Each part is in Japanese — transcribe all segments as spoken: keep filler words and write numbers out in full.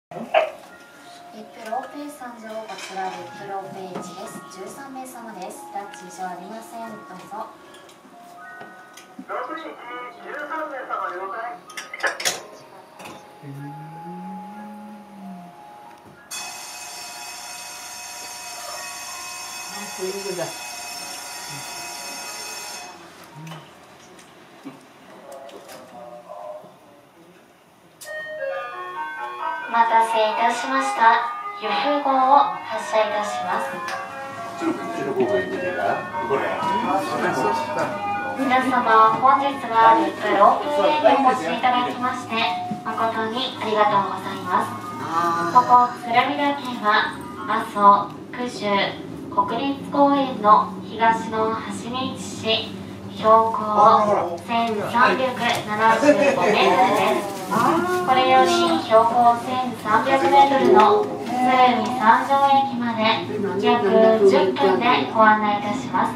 リップローペー参上、こちらリップローページです。じゅうさんめいさまです。タッチ以上ありません。どうぞ。 ろくにちじゅうさんめいさま了解。 スイングだ。 お待たせいたしました。由布号を発車いたします。皆様、本日はリップロープウェイにお越しいただきまして誠にありがとうございます。ここ鶴見岳は阿蘇九十国立公園の東の端に位置し、標高せんさんびゃくななじゅうごメートルです。これより標高せんさんびゃくメートルの鶴見三条駅まで約じゅっぷんでご案内いたします。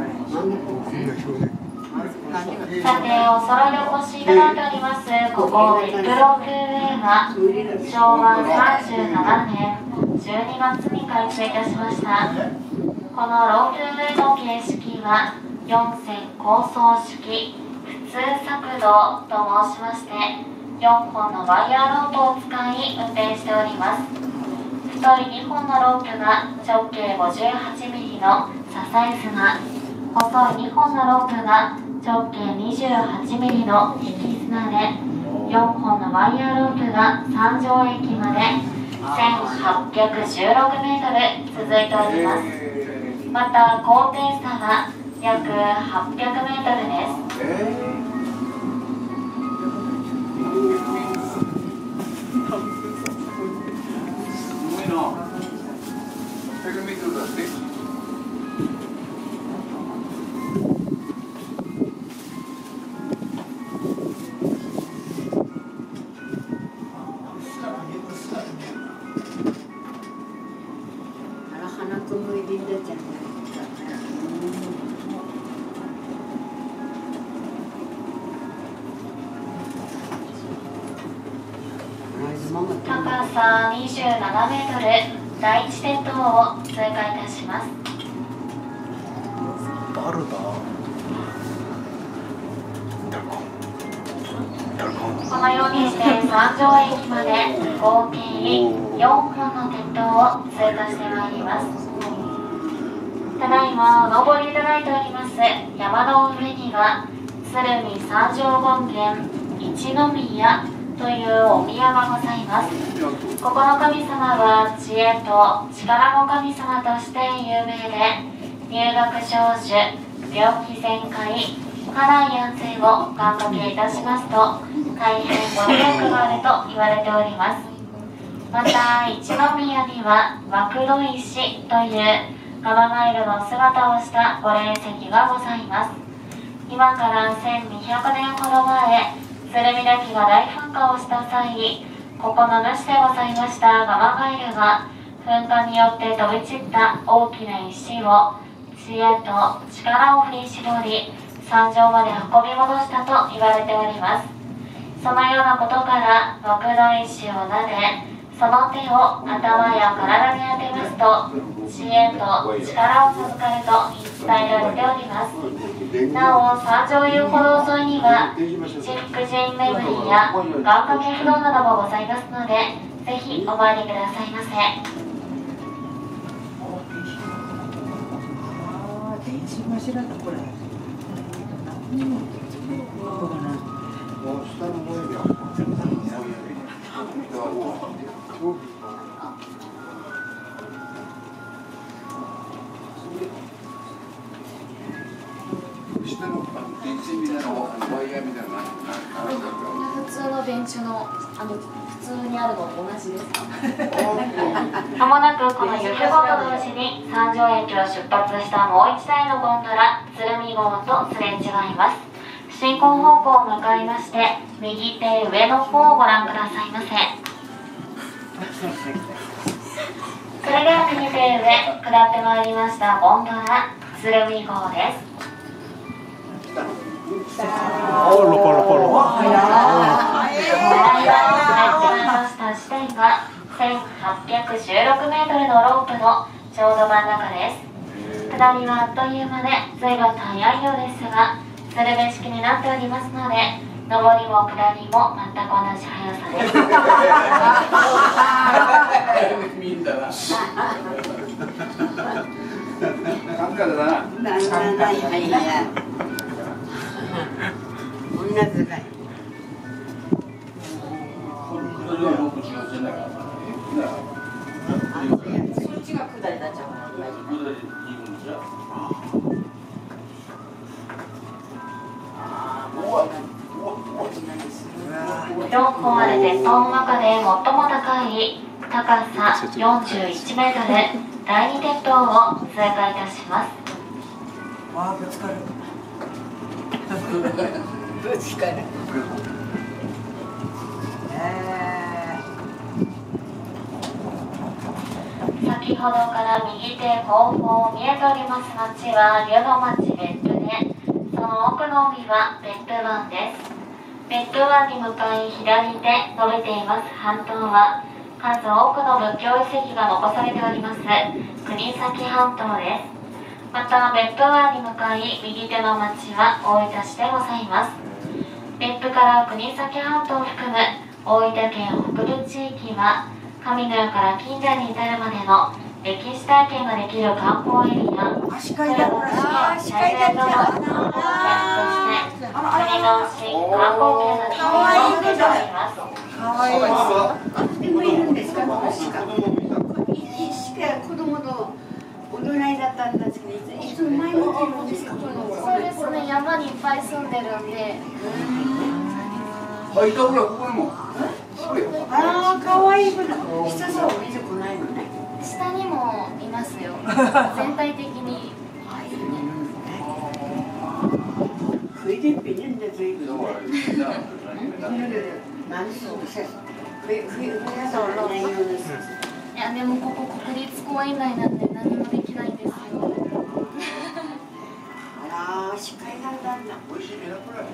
さて、お揃いでお越しいただいておりますここリップロープウェイはしょうわさんじゅうななねんじゅうにがつに開通いたしました。このロープウェイの形式はよんせん構想式普通索道と申しまして、よんほんのワイヤーロープを使い運転しております。太いにほんのロープが直径ごじゅうはちミリの支え綱、細いにほんのロープが直径にじゅうはちミリの引き綱で、よんほんのワイヤーロープが三条駅までせんはっぴゃくじゅうろくメートル続いております。また高低差が約はっぴゃくメートルです。高さにじゅうななメートル、第一鉄塔を通過いたします。 バルダこのようにして三条駅まで合計よんほんの鉄塔を通過してまいります。ただいまお登りいただいております山の上には鶴見三条権現一宮というお宮がございます。ここの神様は知恵と力の神様として有名で、入学成就、病気全開、家内安全を願掛けいたしますと大変ご利益があると言われております。また一宮には涌戸石というガマガエルの姿をしたご霊石がございます。今からせんにひゃくねんほど前、鶴見岳が大噴火をした際、ここの主でございましたガマガエルが噴火によって飛び散った大きな石を知恵と力を振り絞り山上まで運び戻したと言われております。そのようなことから涌戸石を撫で、その手を頭や体に当てますと知恵と力を授かると伝えられております。なお三条遊歩道沿いには一福神巡りや願掛け不動などもございますので、ぜひお参りくださいませ。 電子柱だこれ。うん。ここかな。 下の方には下の電池みたいなワイヤーみたいな普通の電柱のあの普通にあるのと同じですか？まもなくこの由布号と同時に三条駅を出発したもう一台のゴンドラ鶴見号とすれ違います。進行方向を向かいまして右手上の方をご覧くださいませ。それでは右手上下ってまいりましたゴンドラ鶴見号です。 ポロポロポロ。 入ってまいりました地点がせんはっぴゃくじゅうろくメートルのロープのちょうど真ん中です。下りはあっという間で随分と速いようですが、鶴瓶式になっておりますので、上りも下りも全く同じ速さです。 みんなな。感覚だな。 なんなんなんやいや。こんなでかい。 それは僕違うじゃないか。 そっちが下りだっちゃう。 標高ある鉄塔の中で最も高い高さよんじゅういちメートルだいに鉄塔を通過いたします。 わあ、ぶつかる。 ぶつかる。 え先ほどから右手後方見えております町は龍の町別府で、その奥の海は別府湾です。別府湾に向かい左手伸びています半島は数多くの仏教遺跡が残されております国東半島です。また別府湾に向かい右手の町は大分市でございます。別府から国東半島を含む大分県北部地域は神の世から近代に至るまでの歴史体験ができる観光エリア、 足換えだ。 ああ、視界だっちゃう。 国の新観光客がかわいい出ております。 かわいい。 でもいるんですか、この鹿。鹿子供と踊らいだったんですけど、いつも毎日いるんですか。 そうですね、山にいっぱい住んでるんで。 あ、いたほら、ここにも。 ああ、かわいい子だ。下さ、降りてこないのね。 下にもいますよ。全体的に。 フィリピンで随分。何そうです。冬冬皆さんは何用です。 いや、でもここ国立公園内なんで何もできないんですよ。 あら、視界なんだんだ。 美味しいね、これ。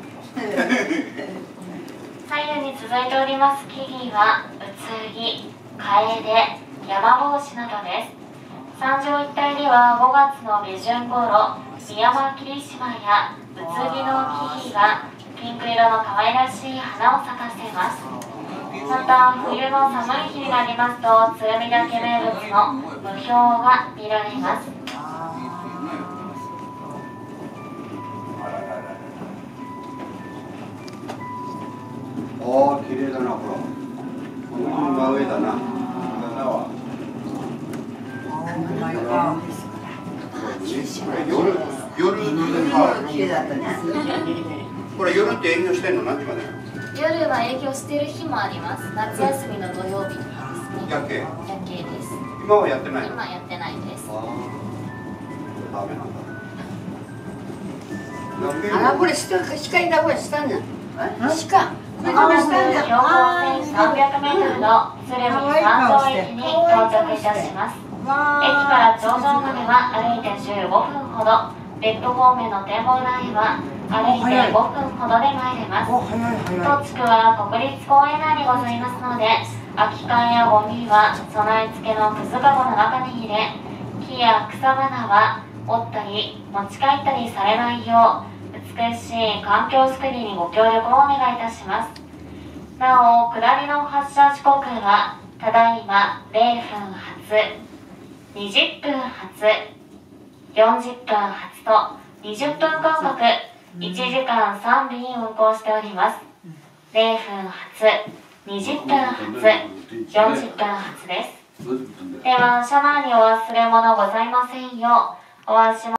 左右に続いております木々はうつぎ、カエデ、山帽子などです。山上一帯ではごがつの下旬頃、ミヤマキリシマやうつぎの木々がピンク色の可愛らしい花を咲かせます。また冬の寒い日になりますと鶴見岳名物の霧氷が見られます。 ああ、綺麗だな、ほら。この辺が上だな。夜、夜、 綺麗だったね。 これ夜って営業してんの、何時まで。 夜は営業してる日もあります。夏休みの土曜日とかですね。 夜景。 夜景です。 今はやってないの。 今やってないです。 ああ、ダメなんだ。 あら、これ下、視界だ、これ下に。鹿。 まもなく標高せんさんびゃくメートルの鶴見三条駅に到着いたします。駅から頂上までは歩いてじゅうごふんほど、別府方面の展望台は歩いてごふんほどで参れます。 お、早い早い。 当地区は国立公園内にございますので、空き缶やゴミは備え付けのくずかごの中に入れ、木や草花は折ったり持ち帰ったりされないよう美しい環境づくりにご協力をお願いいたします。なお、下りの発車時刻はただいまれいふん発、にじゅっぷん発、よんじゅっぷん発とにじゅっぷん間隔いちじかんさん便運行しております。れいふん発、にじゅっぷん発、よんじゅっぷん発です。では車内にお忘れ物ございませんようお足元